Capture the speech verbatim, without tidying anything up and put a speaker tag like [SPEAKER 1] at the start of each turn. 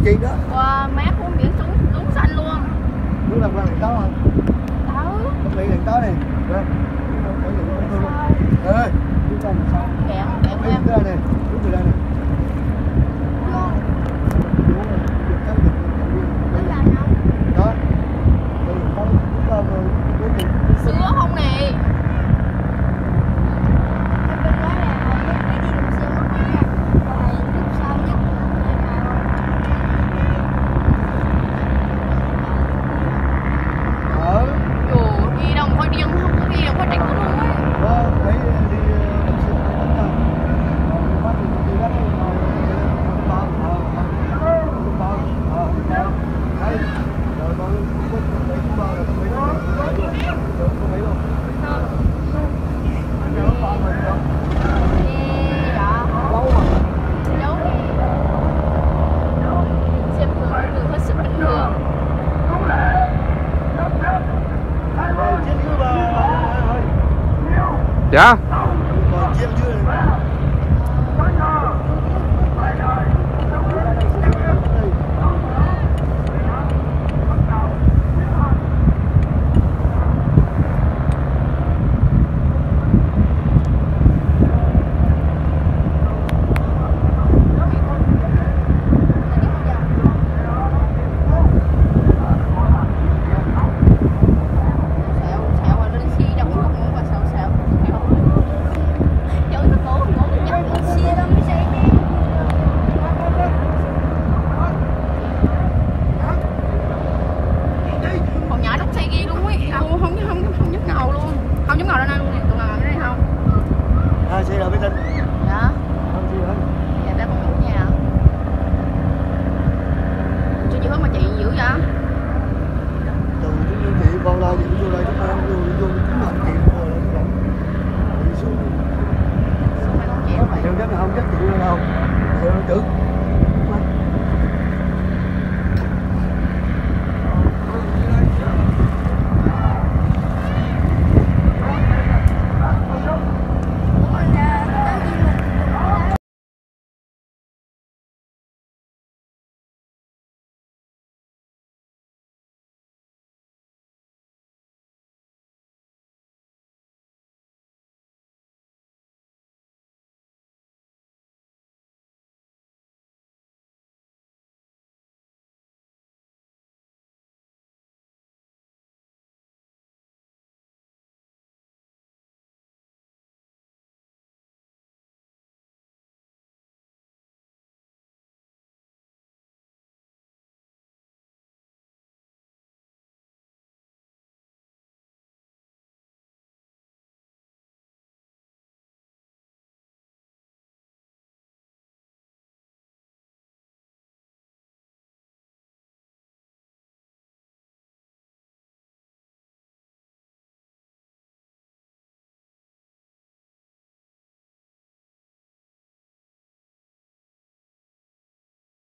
[SPEAKER 1] chị đó.
[SPEAKER 2] Wow, mát uống biển xuống xuống xanh luôn.
[SPEAKER 1] Muốn làm qua đèn táo không?
[SPEAKER 2] Táo.
[SPEAKER 1] Không nghĩ đèn táo này. Rồi. Ơi, chúng ta làm sao?
[SPEAKER 2] Kẹo, kẹo em.
[SPEAKER 1] Ra này, đứng từ đây này. Đó.
[SPEAKER 2] Sữa không nè.
[SPEAKER 3] Dạ.